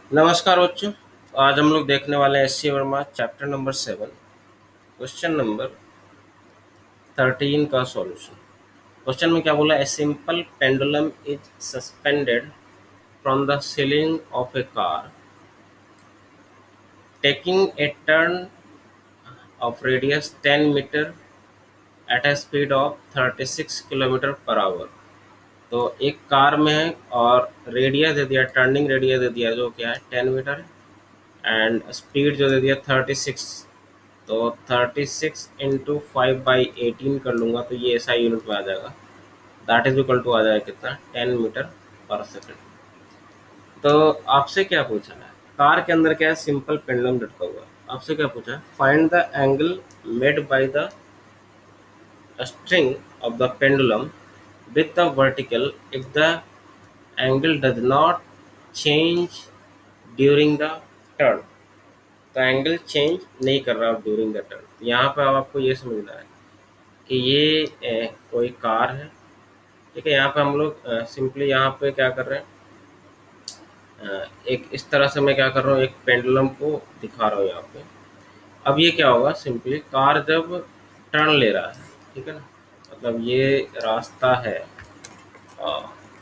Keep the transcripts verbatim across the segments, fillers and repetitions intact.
नमस्कार बच्चों। आज हम लोग देखने वाले हैं S C Verma chapter number seven, question number thirteen का सॉल्यूशन। क्वेश्चन में क्या बोला? A simple pendulum is suspended from the ceiling of a car taking a turn of radius ten metre at a speed of thirty six kilometre per hour. तो एक car में है और radius दे दिया, turning radius दे दिया जो क्या है टेन मीटर है, एंड स्पीड जो दे दिया थर्टी सिक्स। तो thirty six into five by eighteen कर लूँगा तो ये ऐसा यूनिट में आ जाएगा। दैट इज इक्वल टू आ जाएगा कितना? Ten metre per second. तो आपसे क्या पूछा है? कार के अंदर क्या है? सिंपल पेंडुलम लटका हुआ है। आपसे क्या पूछा है? Find the angle made by the string of the pendulum with the vertical if the angle does not change during the turn. तो एंगल चेंज नहीं कर रहा ड्यूरिंग द टर्न। यहाँ पर आपको ये समझना है कि ये ए, कोई कार है। ठीक है, यहाँ पे हम लोग सिंपली यहाँ पे क्या कर रहे हैं, अ, एक इस तरह से मैं क्या कर रहा हूँ, एक पेंडुलम को दिखा रहा हूँ यहाँ पे। अब ये क्या होगा, सिंपली कार जब टर्न ले रहा है, ठीक है ना, मतलब ये रास्ता है, अ,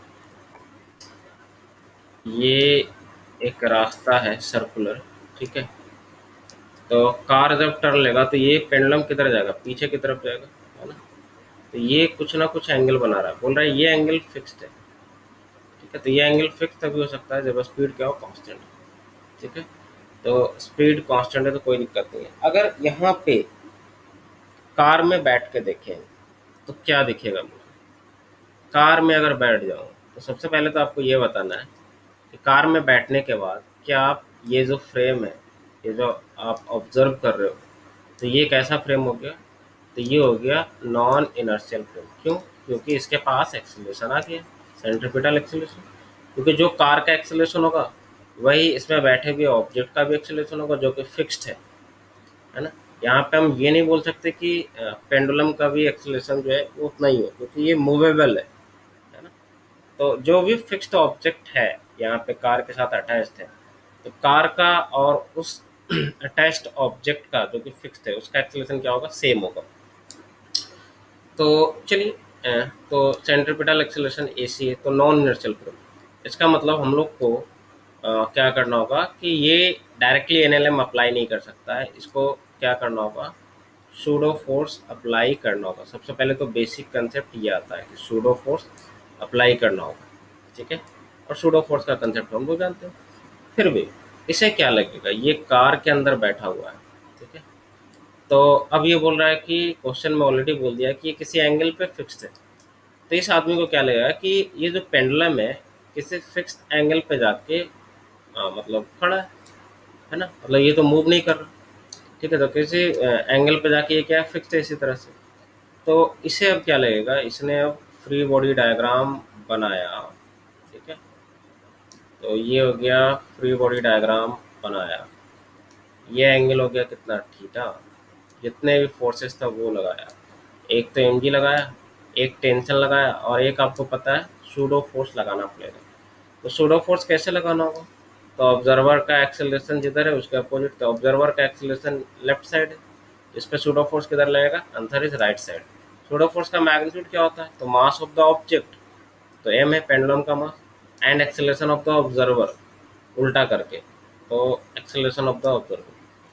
ये एक रास्ता है सर्कुलर। ठीक है, तो कार जब टर्न लेगा तो ये पेंडुलम किधर जाएगा? पीछे की तरफ जाएगा, है ना। तो ये कुछ ना कुछ एंगल बना रहा है, बोल रहा है ये एंगल फिक्स्ड है। ठीक है, तो ये एंगल फिक्स तभी हो सकता है जब स्पीड क्या हो? कांस्टेंट। ठीक है, तो स्पीड कांस्टेंट है तो कोई दिक्कत नहीं है। अगर यहाँ पे कार में बैठ के देखें तो क्या दिखेगा मुझे? कार में अगर बैठ जाऊँ तो सबसे पहले तो आपको ये बताना है कि कार में बैठने के बाद क्या आप ये जो फ्रेम है, ये जो आप ऑब्जर्व कर रहे हो, तो ये कैसा फ्रेम हो गया? तो ये हो गया नॉन इनर्शियल फ्रेम। क्यों? क्योंकि इसके पास एक्सीलरेशन आ गया, सेंट्रीपिटल एक्सीलरेशन। क्योंकि जो कार का एक्सीलरेशन होगा वही इसमें बैठे हुए ऑब्जेक्ट का भी एक्सीलरेशन होगा जो कि फिक्स्ड है है ना। यहाँ पे हम ये नहीं बोल सकते कि पेंडुलम का भी एक्सीलरेशन जो है वो उतना ही हो, क्योंकि ये मूवेबल है है ना। तो जो भी फिक्स्ड ऑब्जेक्ट है यहाँ पे कार के साथ अटैच्ड है, तो कार का और उस अटैच्ड ऑब्जेक्ट का जो कि फिक्स्ड है उसका एक्सीलरेशन क्या होगा? सेम होगा। तो चलिए, अ, तो सेंट्रीपिटल एक्सीलरेशन एसी है तो नॉन इनर्शियल फ्रेम। इसका मतलब हम लोग को अ, क्या करना होगा कि ये डायरेक्टली एनएलएम अप्लाई नहीं कर सकता है। इसको क्या करना होगा? सूडो फोर्स अप्लाई करना होगा। सबसे पहले तो बेसिक कंसेप्ट ये आता है कि सूडो फोर्स अप्लाई करना होगा। ठीक है, और सूडो फोर्स का कंसेप्ट हम लोग जानते हैं। फिर भी इसे क्या लगेगा? ये कार के अंदर बैठा हुआ है। ठीक है, तो अब ये बोल रहा है कि क्वेश्चन में ऑलरेडी बोल दिया कि ये किसी एंगल पे फिक्स्ड है। तो इस आदमी को क्या लगेगा कि ये जो पेंडुलम है किसी फिक्स्ड एंगल पे जाके आ, मतलब खड़ा है है ना, मतलब ये तो मूव नहीं कर रहा। ठीक है, तो किसी एंगल पे जाके ये क्या है? फिक्स्ड है इसी तरह से। तो इसे अब क्या लगेगा? इसने अब फ्री बॉडी डायग्राम बनाया। ठीक है, तो ये हो गया फ्री बॉडी डायग्राम बनाया। ये एंगल हो गया कितना? थीटा। जितने भी फोर्सेस था वो लगाया, एक तो एम जी लगाया, एक टेंशन लगाया, और एक आपको पता है सूडो फोर्स लगाना पड़ेगा। तो सूडो फोर्स कैसे लगाना होगा? तो ऑब्जर्वर का एक्सेलरेशन जिधर है उसके अपोजिट, तो ऑब्जर्वर का एक्सेलरेशन लेफ्ट साइड है, इस पे सूडो फोर्स किधर लगेगा? Answer is right side. Pseudo force का मैग्नीट्यूड क्या होता है? तो मास ऑफ द ऑब्जेक्ट, तो एम है पेंडुलम का mass, and acceleration of the observer उल्टा करके, तो एक्सेलरेशन ऑफ द ऑब्जर्वर।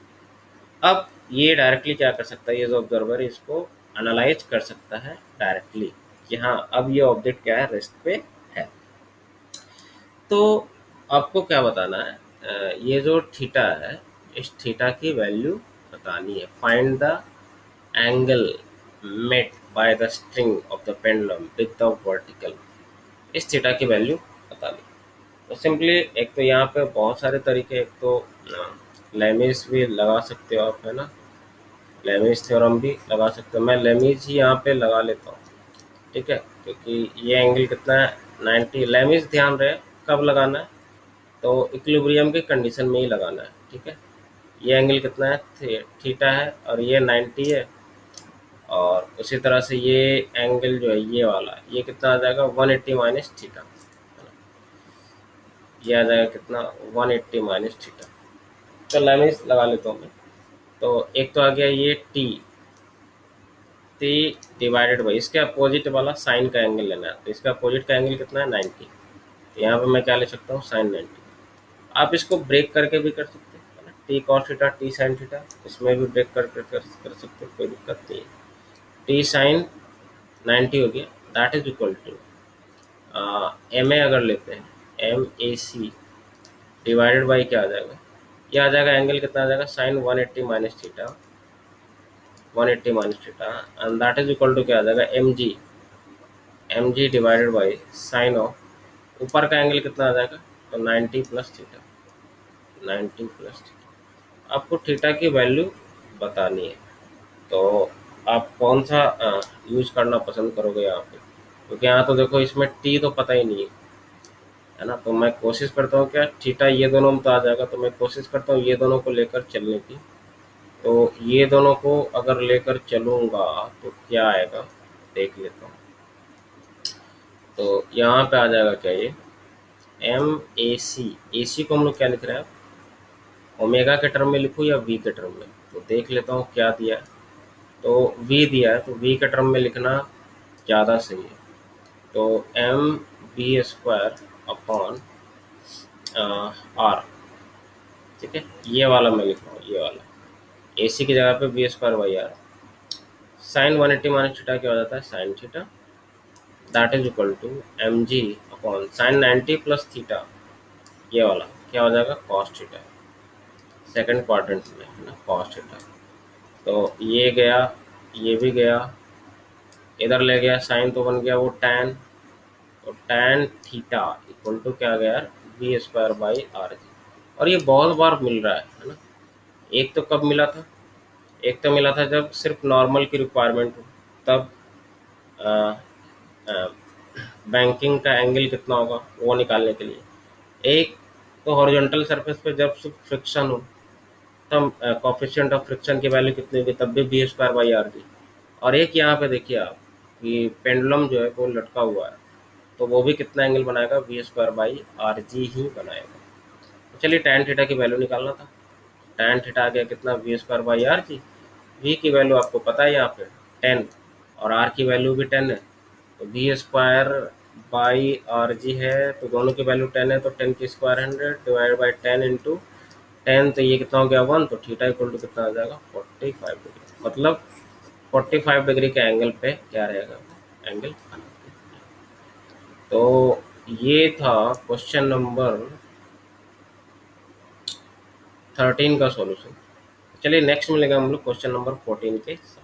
अब ये डायरेक्टली क्या कर सकता है? ये जो ऑब्जर्वर है इसको एनालाइज कर सकता है डायरेक्टली कि हाँ अब ये ऑब्जेक्ट क्या है? रेस्ट पे है। तो आपको क्या बताना है? अ, ये जो थीटा है, इस थीटा की वैल्यू बतानी है। Find the angle made by the string of the pendulum with the vertical. इस थीटा की वैल्यू बतानी। तो सिंपली एक तो यहाँ पे बहुत सारे तरीके, एक तो लेमिस भी लगा सकते हो आप, है ना, लेमिस थ्योरम भी लगा सकते हो। मैं लेमिस ही यहाँ पे लगा लेता हूँ। ठीक है, क्योंकि ये एंगल कितना है? नाइन्टी। लेमिस ध्यान रहे कब लगाना है? तो इक्विलिब्रियम की कंडीशन में ही लगाना है। ठीक है, ये एंगल कितना है? थे- थीटा है, और ये नाइन्टी है। और उसी तरह से ये एंगल जो है ये वाला, ये कितना आ जाएगा? One eighty minus theta. ये आ जाएगा कितना वन एट्टी माइनस थीटा। तो लाइन्स लगा लेता हूँ मैं। तो एक तो आ गया ये टी टी डिवाइडेड बाई इसके अपोजिट वाला साइन का एंगल लेना है। तो इसका अपोजिट का एंगल कितना है नाइन्टी। तो यहाँ पे मैं क्या ले सकता हूँ साइन नाइन्टी। आप इसको ब्रेक करके भी कर सकते हैं है ना, T cos theta T sine theta इसमें भी ब्रेक कर कर, कर, कर सकते हैं, कोई दिक्कत नहीं है। टी साइन नाइन्टी हो गया that is equal to M A अगर लेते हैं M A C divided by क्या आ जाएगा, ये आ जाएगा एंगल कितना आ जाएगा sine one eighty minus theta one eighty minus theta and that is equal to क्या आ जाएगा M G M G divided by sine of ऊपर का एंगल कितना आ जाएगा तो ninety plus theta ninety plus theta. आपको थीटा की वैल्यू बतानी है तो आप कौन सा यूज करना पसंद करोगे यहाँ पे, क्योंकि यहाँ तो देखो इसमें टी तो पता ही नहीं है है ना। तो मैं कोशिश करता हूँ क्या थीटा ये दोनों में तो आ जाएगा, तो मैं कोशिश करता हूँ ये दोनों को लेकर चलने की। तो ये दोनों को अगर लेकर चलूँगा तो क्या आएगा देख लेता हूँ। तो यहाँ पे आ जाएगा क्या ये एम ए सी ए सी को हम लोग क्या लिख रहे हैं ओमेगा के टर्म में लिखूँ या वी के टर्म में, तो देख लेता हूँ क्या दिया है। तो वी दिया है तो वी के टर्म में लिखना ज़्यादा सही है। तो M B square upon R, ठीक है ये वाला मैं लिख रहा हूँ, ये वाला ए सी की जगह पे B square by R. Sine one eighty minus theta क्या हो जाता है sine theta that is equal to M G upon sine ninety plus theta, ये वाला क्या हो जाएगा कॉस थीटा सेकेंड क्वाड्रेंट में है ना कॉस थीटा। तो ये गया ये भी गया इधर ले गया साइन तो बन गया वो टैन, तो टैन थीटा इक्वल टू क्या गया B square by R G. और ये बहुत बार मिल रहा है है ना। एक तो कब मिला था, एक तो मिला था जब सिर्फ नॉर्मल की रिक्वायरमेंट हो तब आ, आ, बैंकिंग का एंगल कितना होगा वो निकालने के लिए। एक तो हॉरिजॉन्टल सरफेस पे जब सिर्फ फ्रिक्शन हो तब कोफिशिएंट ऑफ फ्रिक्शन की वैल्यू कितनी होगी तब भी B square by R G. और एक यहाँ पे देखिए आप कि पेंडुलम जो है वो लटका हुआ है तो वो भी कितना एंगल बनाएगा V square by R G ही बनाएगा। तो चलिए टैन थीटा की वैल्यू निकालना था। टैन थीटा आ गया कितना V square by R G. V की वैल्यू आपको पता है यहाँ पे टेन और आर की वैल्यू भी टेन है। तो V square by R G है तो दोनों की वैल्यू टेन है तो टेन की square hundred divide by ten into ten, तो ये कितना हो गया वन, तो थीटा इक्वल टू कितना आ जाएगा फोर्टी फाइव डिग्री। मतलब फोर्टी फाइव डिग्री के एंगल पे क्या रहेगा एंगल। तो ये था क्वेश्चन नंबर थर्टीन का सॉल्यूशन। चलिए नेक्स्ट मिलेगा हम लोग क्वेश्चन नंबर फोर्टीन के साथ।